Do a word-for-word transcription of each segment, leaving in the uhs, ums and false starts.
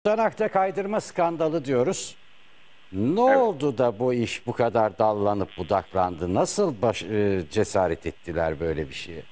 Tutanakta kaydırma skandalı diyoruz. Ne Evet. oldu da bu iş bu kadar dallanıp budaklandı? Nasıl baş, e, cesaret ettiler böyle bir şeye?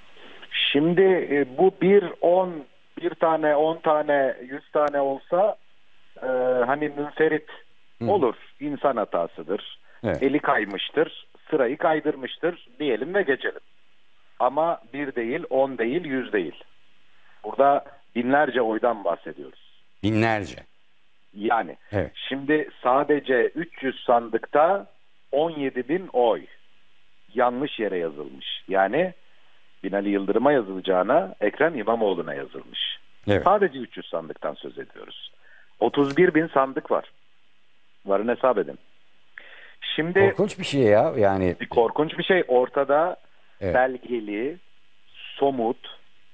Şimdi e, bu bir on bir tane on tane yüz tane olsa e, hani münferit olur. İnsan hatasıdır. Evet. Eli kaymıştır. Sırayı kaydırmıştır diyelim ve geçelim. Ama bir değil, on değil, yüz değil. Burada binlerce oydan bahsediyoruz. Binlerce. Yani Evet. şimdi sadece üç yüz sandıkta on yedi bin oy yanlış yere yazılmış. Yani Binali Yıldırım'a yazılacağına Ekrem İmamoğlu'na yazılmış. Evet. Sadece üç yüz sandıktan söz ediyoruz. otuz bir bin sandık var. Varın hesap edin. Şimdi Korkunç bir şey ya. Yani bir korkunç bir şey. Ortada evet. belgeli, somut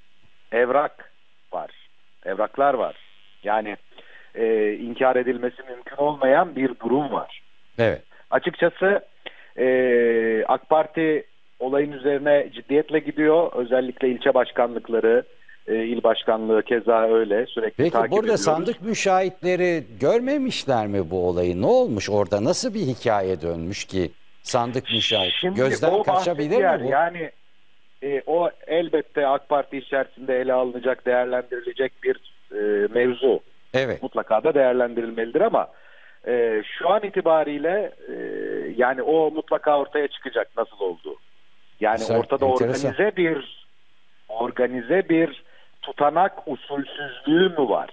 evrak var. Evraklar var. Yani e, inkar edilmesi mümkün olmayan bir durum var. Evet. Açıkçası e, AK Parti olayın üzerine ciddiyetle gidiyor. Özellikle ilçe başkanlıkları, e, il başkanlığı keza öyle. Sürekli Peki takip burada ediyoruz. sandık müşahitleri görmemişler mi bu olayı? Ne olmuş orada? Nasıl bir hikaye dönmüş ki sandık müşahit? Şimdi Gözden o kaçabilir bahsettiği yer, mi bu? yani e, o elbette AK Parti içerisinde ele alınacak, değerlendirilecek bir e, mevzu. Evet. Mutlaka da değerlendirilmelidir ama e, şu an itibariyle e, yani o mutlaka ortaya çıkacak nasıl olduğu. Yani Güzel, ortada enteresan. organize bir organize bir tutanak usulsüzlüğü mü var?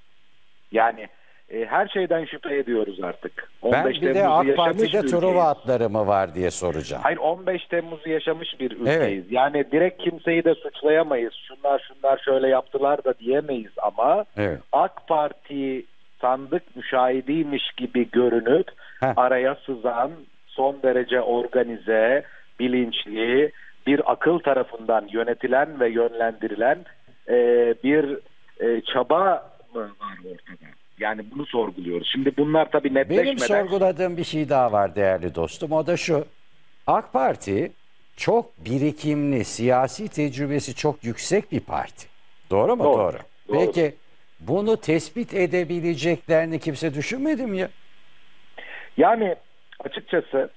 Yani e, her şeyden şüphe ediyoruz artık. Ben on beş bir de Temmuz'u AK yaşamış Parti'de bir Truva ülkeyiz. atları mı var diye soracağım. Hayır, on beş Temmuz'u yaşamış bir ülkeyiz. Evet. Yani direkt kimseyi de suçlayamayız. Şunlar şunlar şöyle yaptılar da diyemeyiz ama Evet. AK Parti sandık müşahidiymiş gibi görünüp Heh. araya sızan, son derece organize, bilinçli, bir akıl tarafından yönetilen ve yönlendirilen e, bir e, çaba mı var ortada? Yani bunu sorguluyoruz. Şimdi bunlar tabii netleşmeden... Benim sorguladığım bir şey daha var değerli dostum. O da şu. AK Parti çok birikimli, siyasi tecrübesi çok yüksek bir parti. Doğru mu? Doğru, Doğru. doğru. Peki bunu tespit edebileceklerini kimse düşünmedi mi ya? Yani açıkçası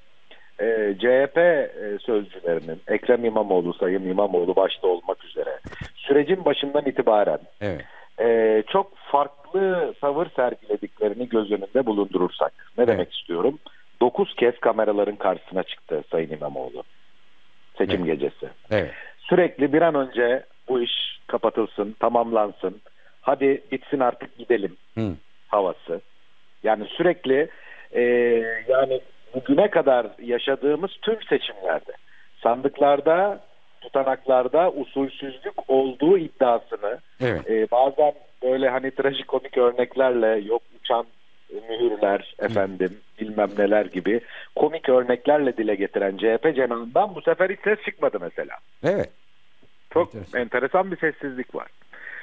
e, C H P e, sözcülerinin Ekrem İmamoğlu, Sayın İmamoğlu başta olmak üzere sürecin başından itibaren Evet. e, çok farklı tavır sergilediklerini göz önünde bulundurursak ne Evet. demek istiyorum? Dokuz kez kameraların karşısına çıktı Sayın İmamoğlu seçim Evet. gecesi. Evet. Sürekli bir an önce bu iş kapatılsın, tamamlansın, hadi bitsin artık gidelim Hı. havası. Yani sürekli e, yani bugüne kadar yaşadığımız tüm seçimlerde sandıklarda, tutanaklarda usulsüzlük olduğu iddiasını Evet. e, bazen böyle hani trajikomik örneklerle, yok uçan mühürler efendim bilmem neler gibi komik örneklerle dile getiren C H P cenahından bu sefer hiç ses çıkmadı mesela. Evet. Çok Enteresan. enteresan bir sessizlik var.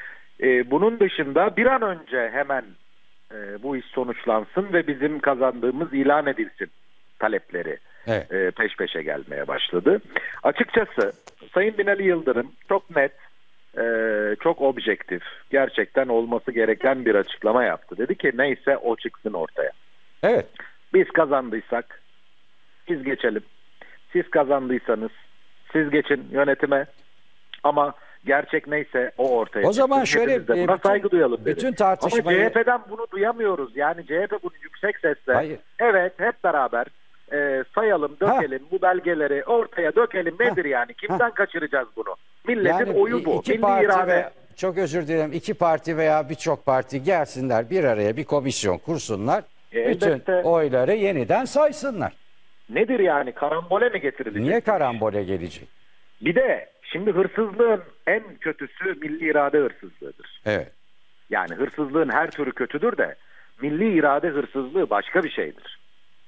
Ee, bunun dışında bir an önce hemen e, bu iş sonuçlansın ve bizim kazandığımız ilan edilsin talepleri Evet. e, peş peşe gelmeye başladı. Açıkçası Sayın Binali Yıldırım çok net, e, çok objektif, gerçekten olması gereken bir açıklama yaptı. Dedi ki neyse o çıksın ortaya. Evet. Biz kazandıysak biz geçelim. Siz kazandıysanız siz geçin yönetime ama gerçek neyse o ortaya O çıksın. zaman şöyle, Hepimiz de e, buna bütün- saygı duyalım dedi. bütün tartışmayı- Ama C H P'den bunu duyamıyoruz. Yani C H P bunu yüksek sesle Hayır. evet hep beraber e, sayalım, dökelim bu belgeleri ortaya dökelim. Nedir yani? Kimden kaçıracağız bunu? Milletin Yani oyu bu. iki Milli parti irade. ve çok özür dilerim iki parti veya birçok parti gelsinler bir araya bir komisyon kursunlar. E, bütün elbette. oyları yeniden saysınlar. Nedir yani? Karambole mi getirilecek? Niye karambole gelecek? Bir de şimdi hırsızlığın en kötüsü milli irade hırsızlığıdır. Evet. Yani hırsızlığın her türü kötüdür de milli irade hırsızlığı başka bir şeydir.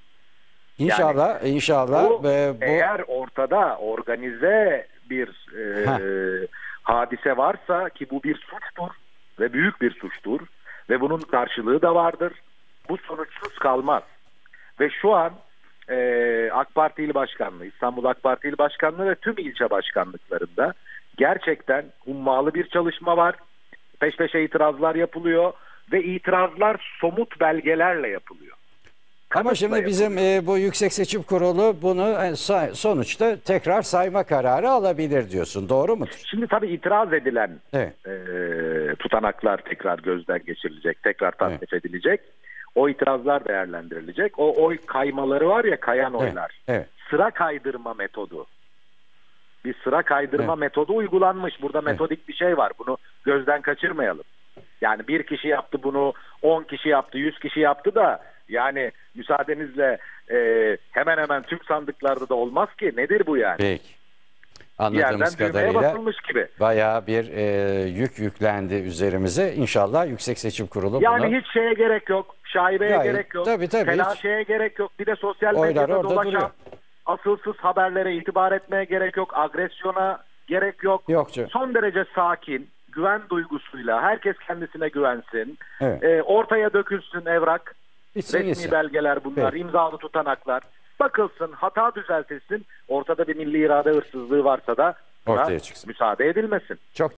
İnşallah inşallah Bu, ve bu eğer ortada organize bir e, hadise varsa ki bu bir suçtur ve büyük bir suçtur ve bunun karşılığı da vardır. Bu sonuçsuz kalmaz. Ve şu an e, AK Parti İl Başkanlığı, İstanbul AK Parti İl Başkanlığı ve tüm ilçe başkanlıklarında gerçekten hummalı bir çalışma var. Peş peşe itirazlar yapılıyor. ve itirazlar somut belgelerle yapılıyor. Ama Kanıtla şimdi bizim e, bu Yüksek Seçim Kurulu bunu e, say- sonuçta tekrar sayma kararı alabilir diyorsun. Doğru mudur? Şimdi tabii itiraz edilen Evet. e, tutanaklar tekrar gözden geçirilecek, tekrar tasnif edilecek. O itirazlar değerlendirilecek. O oy kaymaları var ya, kayan oylar. Evet. Sıra kaydırma metodu. Bir sıra kaydırma Evet. metodu uygulanmış. Burada metodik bir şey var. Bunu gözden kaçırmayalım. Yani bir kişi yaptı bunu, on kişi yaptı, yüz kişi yaptı da yani müsaadenizle e, hemen hemen tüm sandıklarda da olmaz ki. Nedir bu yani? Peki. Bir Anladığımız yerden düğmeye kadarıyla basılmış gibi. bayağı bir e, yük yüklendi üzerimize. İnşallah Yüksek Seçim Kurulu Yani bunu... hiç şeye gerek yok. Şaibeye Gayet- gerek yok. tabii, tabii, Telaşeye gerek yok. Bir de sosyal Oylar medyada orada dolaşan duruyor. asılsız haberlere itibar etmeye gerek yok. Agresyona gerek yok. Yok canım. Son derece sakin, güven duygusuyla herkes kendisine güvensin. Evet. Ee, ortaya dökülsün evrak. Bitsin Resmi gitsin. belgeler bunlar, Peki. imzalı tutanaklar. Bakılsın, hata düzeltilsin. Ortada bir milli irade hırsızlığı varsa da buna Ortaya çıksın. müsaade edilmesin. Çok